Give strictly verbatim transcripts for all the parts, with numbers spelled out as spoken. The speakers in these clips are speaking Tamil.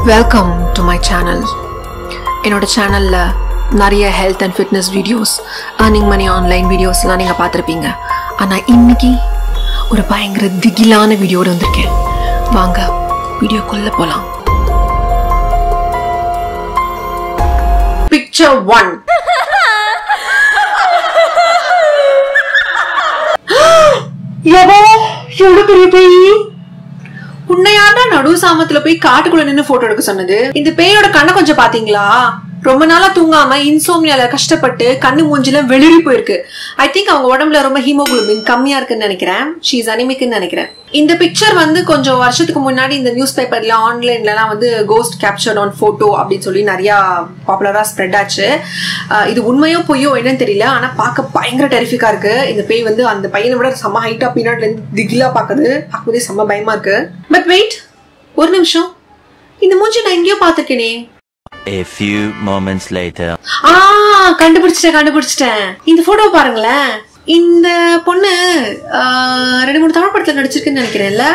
Welcome to my channel. என்னோட சேனல்ல நிறைய health and fitness videos, earning money online videos எல்லாம் நீங்க பார்த்திருப்பீங்க. ஆனா இன்னைக்கு ஒரு பயங்கர திகிலான வீடியோட வந்திருக்கேன். வாங்க வீடியோக்குள்ள போலாம். Picture one. யவா எவ்வளவு பெரிய பேய். உன்னையாண்டா நடு சாமத்துல போய் காட்டுக்குள்ள நின்னு போட்டோ எடுக்க சொன்னது. இந்த பேயோட கண்ணை கொஞ்சம் பாத்தீங்களா? ரொம்ப நாளா தூங்காம இன்சோம்னியால கஷ்டப்பட்டு கண்ணு மூஞ்சில வெளிரி போயிருக்கு. ஐ திங்க் அவங்க உடம்புல ரொம்ப ஹீமோகுளோபின் கம்மியா இருக்குன்னு நினைக்கிறேன். ஷீ இஸ் அனிமிக்னு நினைக்கிறேன். இந்த பிக்சர் வந்து கொஞ்சம் வருஷத்துக்கு முன்னாடி இந்த நியூஸ் பேப்பர்ல ஆன்லைன்ல எல்லாம் வந்து கோஸ்ட் கேப்சர்ட் ஆன் போட்டோ அப்படின்னு சொல்லி நிறைய பாப்புலரா ஸ்ப்ரெட் ஆச்சு. இது உண்மையோ பொய்யோ என்னன்னு தெரியல. ஆனா பார்க்க பயங்கர டெரிஃபிக்கா இருக்கு. இந்த பேய் வந்து அந்த பையனை விட செம்ம ஹைட்டா பின்னாடில இருந்து திகிலா பாக்குது. பார்க்கும்போதே செம்ம பயமா இருக்கு. பட் வெயிட், ஒரு நிமிஷம், இந்த மூஞ்சி நான் எங்கேயோ பாத்துருக்கேனே. A few moments later. ஆ கண்டுபிடிச்சிட்டேன் கண்டுபிடிச்சிட்டேன் இந்த போட்டோ பாருங்களேன். இந்த பொண்ணு ரெண்டு மூணு தமிழ் படத்துல நடிச்சிருக்குன்னு நினைக்கிறேன்ல.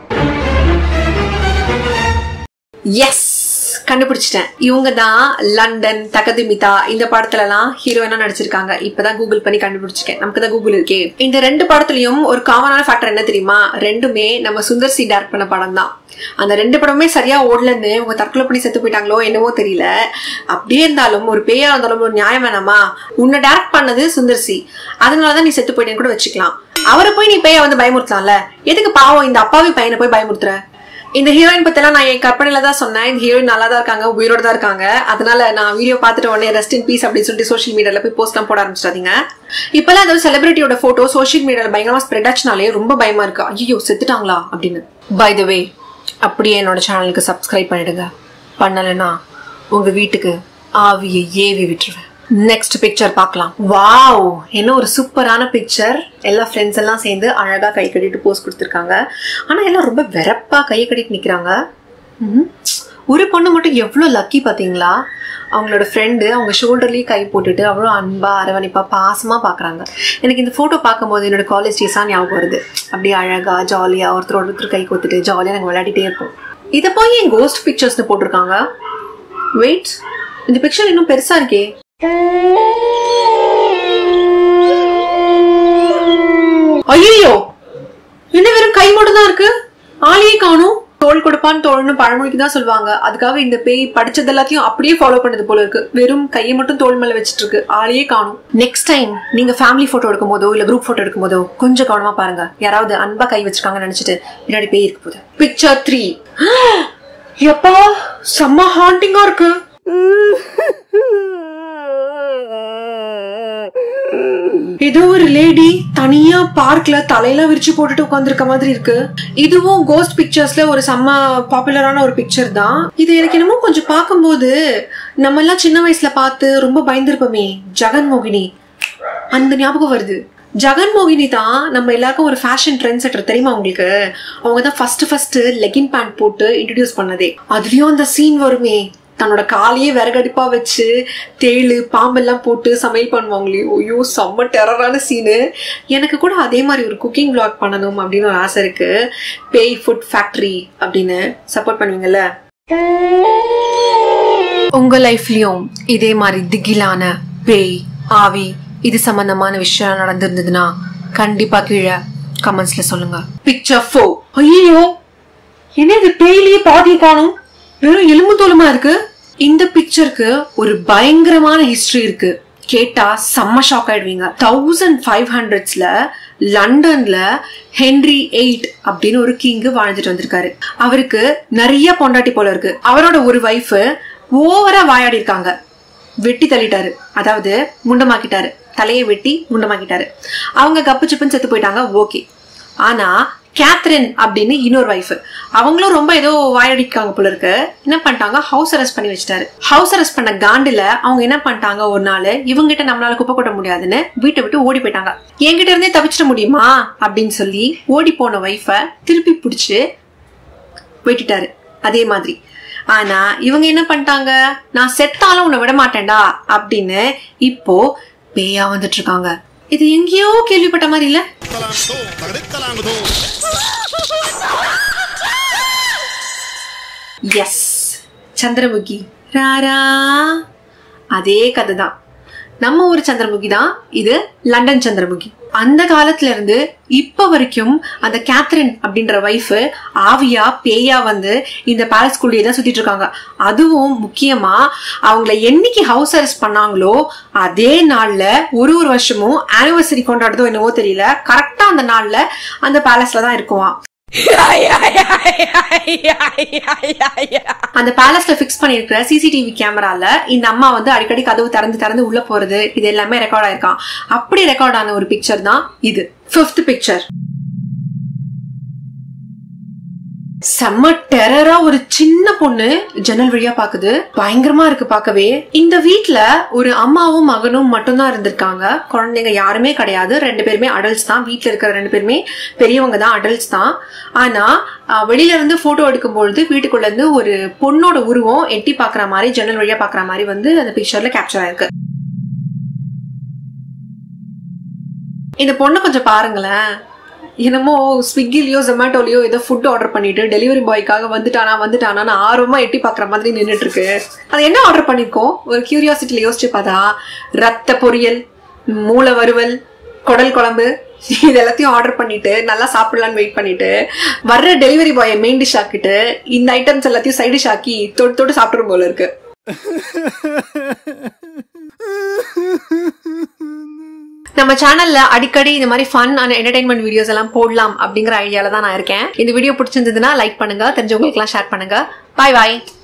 எஸ், கண்டுபிடிச்சிட்டேன். இவங்க தான் லண்டன் தகதிமிதா இந்த படத்துல எல்லாம் ஹீரோயினா நடிச்சிருக்காங்க. இப்பதான் கூகுள் பண்ணி கண்டுபிடிச்சிருக்கேன். நமக்கு தான் கூகுள் இருக்கே. இந்த ரெண்டு படத்துலயும் ஒரு காமனான ஃபேக்டர் என்ன தெரியுமா? ரெண்டுமே நம்ம சுந்தர் சி டைரக்ட் பண்ண படம் தான். அந்த ரெண்டு படமே சரியா ஓடலன்னு உங்க தற்கொலை பண்ணி செத்து போயிட்டாங்களோ என்னவோ தெரியல. அப்படியே இருந்தாலும் ஒரு பேயா இருந்தாலும் ஒரு நியாயம் வேணாமா? உன்னை டைரக்ட் பண்ணது சுந்தர் சி, அதனாலதான் நீ செத்து போயிட்டேன்னு கூட வச்சுக்கலாம். அவரை போய் நீ பேய வந்து பயமுறுத்தலாம்ல. எதுக்கு பாவம் இந்த அப்பாவி பையனை போய் பயமுறுத்துற? இந்த ஹீரோயின் பத்தி எல்லாம் நான் என் கற்பனையில தான் சொன்னேன். இந்த ஹீரோயின் நல்லா தான் இருக்காங்க, உயிரோட தான் இருக்காங்க. அதனால நான் வீடியோ பார்த்துட்டு உடனே ரெஸ்ட் இன் பீஸ் அப்படின்னு சொல்லிட்டு சோஷியல் மீடியால போய் போஸ்ட் எல்லாம் போட ஆரம்பிச்சிட்டாதீங்க. இப்பெல்லாம் ஏதாவது செலிபிரிட்டியோட போட்டோ சோஷியல் மீடியால பயங்கரமா ஸ்ப்ரெட் ஆச்சுனாலே ரொம்ப பயமா இருக்கு. ஐயோ செத்துட்டாங்களா அப்படின்னு. பை த வே, அப்படியே என்னோட சேனலுக்கு சப்ஸ்கிரைப் பண்ணிடுங்க. பண்ணலன்னா உங்க வீட்டுக்கு ஆவியை ஏவி விட்டுருவேன். நெக்ஸ்ட் பிக்சர் பார்க்கலாம். வாவ், என்ன ஒரு சூப்பரான பிக்சர். எல்லா ஃப்ரெண்ட்ஸ் எல்லாம் சேர்ந்து அழகா கை கட்டிட்டு போஸ் கொடுத்துருக்காங்க. ஆனா எல்லாம் ரொம்ப வெறப்பா கையை கட்டிட்டு நிக்கிறாங்க. ஒரு பொண்ணு மட்டும் எவ்வளவு லக்கி பாத்தீங்களா? அவங்களோட ஃப்ரெண்டு அவங்க ஷோல்டர்லயே கை போட்டுட்டு அவ்வளோ அன்பா அரவணைப்பா பாசமா பாக்குறாங்க. எனக்கு இந்த போட்டோ பார்க்கும்போது என்னோட காலேஜ் டேஸா ஞாபகம் வருது. அப்படியே அழகா ஜாலியா ஒருத்தர் ஒருத்தர் கை கொடுத்துட்டு ஜாலியா நாங்க விளையாடிட்டே இருப்போம். இதை போய் என் கோஸ்ட் பிக்சர்ஸ்னு போட்டிருக்காங்க. வெயிட், இந்த பிக்சர் இன்னும் பெருசா இருக்கே. ஐயோ, என்ன வெறும் கை மட்டும் தான் இருக்கு, ஆளையே காணும். தோல் கொடுப்பான்னு தோல்னு பழமொழிக்கு தான் சொல்லுவாங்க. அதுக்காக இந்த பேய் படிச்சது எல்லாத்தையும் அப்படியே ஃபாலோ பண்ணது போல இருக்கு. வெறும் கையை மட்டும் தோல் மேல வச்சிட்டு இருக்கு, ஆளையே காணும். நெக்ஸ்ட் டைம் நீங்க ஃபேமிலி போட்டோ எடுக்கும் போதோ இல்ல குரூப் போட்டோ எடுக்கும் போதோ கொஞ்சம் கவனமா பாருங்க. யாராவது அன்பா கை வச்சிருக்காங்கன்னு நினைச்சிட்டு பின்னாடி பேய் இருக்க போகுது. Picture three. எப்பா செம்ம ஹாண்டிங்கா இருக்கு. ஏதோ ஒரு லேடி தனியா பார்க்ல தலையெல்லாம் விரிச்சு போட்டுட்டு உட்கார்ந்துருக்க மாதிரி இருக்கு. இதுவும் கோஸ்ட் பிக்சர்ஸ்ல ஒரு செம்ம பாப்புலரான ஒரு பிக்சர் தான். இது எனக்கு என்னமோ கொஞ்சம் பார்க்கும்போது நம்ம எல்லாம் சின்ன வயசுல பார்த்து ரொம்ப பயந்துருப்போமே, ஜெகன்மோகினி, அந்த ஞாபகம் வருது. ஜெகன்மோகினி தான் நம்ம எல்லாருக்கும் ஒரு ஃபேஷன் ட்ரெண்ட் செட்டர், தெரியுமா உங்களுக்கு? அவங்க தான் ஃபர்ஸ்ட் ஃபர்ஸ்ட் லெகின் பேண்ட் போட்டு இன்ட்ரோடியூஸ் பண்ணதே. அதுலயும் அந்த சீன் வருமே, தன்னோட காலையே விறகடுப்பா வச்சு தேளு பாம்பெல்லாம் போட்டு சமையல் பண்ணுவாங்களே. ஐயோ செம்ம டெரரான சீனு. எனக்கு கூட அதே மாதிரி ஒரு குக்கிங் விளாக் பண்ணணும் அப்படின்னு ஒரு ஆசை இருக்கு. பேய் ஃபுட் ஃபேக்டரி அப்படின்னு சப்போர்ட் பண்ணுவீங்கல்ல. உங்க லைஃப்லயும் இதே மாதிரி திகிலான பேய் ஆவி இது சம்பந்தமான விஷயம் நடந்திருந்ததுன்னா கண்டிப்பா கீழே கமெண்ட்ஸ்ல சொல்லுங்க. Picture four. ஐயோ, என்ன இது பேயிலேயே பாதி காணும், வெறும் எலும்பு தோலுமா இருக்கு. இந்த பிக்சருக்கு ஒரு பயங்கரமான ஹிஸ்டரி இருக்கு. கேட்டா செம்ம ஷாக் ஆயிடுவீங்க. தௌசண்ட் ஃபைவ் ஹண்ட்ரட்ஸ்ல லண்டன்ல ஹென்ரி எயிட் அப்படின்னு ஒரு கிங் வாழ்ந்துட்டு வந்திருக்காரு. அவருக்கு நிறைய பொண்டாட்டி போல இருக்கு. அவரோட ஒரு வைஃப் ஓவரா வாயாடி இருக்காங்க. வெட்டி தள்ளிட்டாரு, அதாவது முண்டமாக்கிட்டாரு, தலையை வெட்டி முண்டமாக்கிட்டாரு. அவங்க கப்பு சிப்புன்னு செத்து போயிட்டாங்க. ஓகே, ஆனா கேத்ரின் அப்படின்னு இன்னொரு வைஃப், அவங்களும் ரொம்ப ஏதோ வாயடிக்காங்க போல இருக்கு. என்ன பண்ணிட்டாங்க, ஹவுஸ் அரெஸ்ட் பண்ணி வச்சிட்டாரு. ஹவுஸ் அரெஸ்ட் பண்ண காண்டுல அவங்க என்ன பண்ணிட்டாங்க, ஒரு நாள் இவங்க கிட்ட நம்மளால குப்பை கொட்ட முடியாதுன்னு வீட்டை விட்டு ஓடி போயிட்டாங்க. என்கிட்ட இருந்தே தப்பிச்சிட முடியுமா அப்படின்னு சொல்லி ஓடி போன வைஃப திருப்பி பிடிச்சு வெட்டிட்டாரு அதே மாதிரி. ஆனா இவங்க என்ன பண்ணிட்டாங்க, நான் செத்தாலும் உன்னை விட மாட்டேன்டா அப்படின்னு இப்போ பேயா வந்துட்டு இருக்காங்க. இது எங்கேயோ கேள்விப்பட்ட மாதிரி இல்ல? எஸ், சந்திரமுகி ராரா அதே கதைதான். நம்ம ஊர் சந்திரமுகி தான் இது, லண்டன் சந்திரமுகி. அந்த காலத்துல இருந்து இப்ப வரைக்கும் அந்த கேத்ரின் அப்படின்ற வைஃப் ஆவியா பேயா வந்து இந்த பேலஸ்குள்ளேயே தான் சுத்திட்டு இருக்காங்க. அதுவும் முக்கியமா அவங்கள என்னைக்கு ஹவுஸ் அரெஸ்ட் பண்ணாங்களோ அதே நாள்ல ஒரு ஒரு வருஷமும் ஆனிவர்சரி கொண்டாடுதோ என்னவோ தெரியல, கரெக்டா அந்த நாள்ல அந்த பேலஸ்ல தான் இருக்குவான். அந்த பேலஸ்ல பிக்ஸ் பண்ணிருக்கிற சிசிடிவி கேமரால இந்த அம்மா வந்து அடிக்கடி கதவு திறந்து திறந்து உள்ள போறது இது எல்லாமே ரெக்கார்ட் ஆயிருக்கான். அப்படி ரெக்கார்ட் ஆன ஒரு பிக்சர் தான் இது. Fifth picture. செம்ம டெரரா ஒரு சின்ன பொண்ணு ஜன்னல் வழியா பாக்குது. பயங்கரமா இருக்கு பாக்கவே. இந்த வீட்டுல ஒரு அம்மாவும் மகனும் மட்டும்தான் இருந்திருக்காங்க. குழந்தைங்க யாருமே கிடையாது. ரெண்டு பேருமே அடல்ட்ஸ் தான். வீட்டுல இருக்கிற ரெண்டு பேருமே பெரியவங்க தான், அடல்ட்ஸ் தான். ஆனா வெளியில இருந்து போட்டோ எடுக்கும் பொழுது வீட்டுக்குள்ள இருந்து ஒரு பொண்ணோட உருவம் எட்டி பாக்குற மாதிரி, ஜன்னல் வழியா பாக்குற மாதிரி வந்து அந்த பிக்சர்ல கேப்சர் ஆயிருக்கு. இந்த பொண்ணு கொஞ்சம் பாருங்களேன். என்னமோ ஸ்விக்கிலயோ ஜொமேட்டோலயோ ஏதோ ஃபுட் ஆர்டர் பண்ணிட்டு டெலிவரி பாய்க்காக வந்துட்டானா வந்துட்டானா ஆர்வமா எட்டி பாக்குற மாதிரி நின்றுட்டு இருக்கு. அது என்ன ஆர்டர் பண்ணிருக்கோம் ஒரு கியூரியாசிட்டியில யோசிச்சு பார்த்தா, ரத்த பொரியல், மூளை வறுவல், குடல் குழம்பு இது எல்லாத்தையும் ஆர்டர் பண்ணிட்டு நல்லா சாப்பிடலான்னு வெயிட் பண்ணிட்டு வர்ற டெலிவரி பாயை மெயின் டிஷ் ஆக்கிட்டு இந்த ஐட்டம்ஸ் எல்லாத்தையும் சைட் டிஷ் ஆக்கி தொட்டு தொட்டு சாப்பிடுற போல இருக்கு. நம்ம சேனல்ல அடிக்கடி இந்த மாதிரி ஃபன் அண்ட் என்டர்டைன்மெண்ட் வீடியோஸ் எல்லாம் போடலாம் அப்படிங்கிற ஐடியால தான் நான் இருக்கேன். இந்த வீடியோ பிடிச்சிருந்ததுன்னா லைக் பண்ணுங்க, தெரிஞ்சவங்களுக்கு எல்லாம் ஷேர் பண்ணுங்க. பாய் பாய்.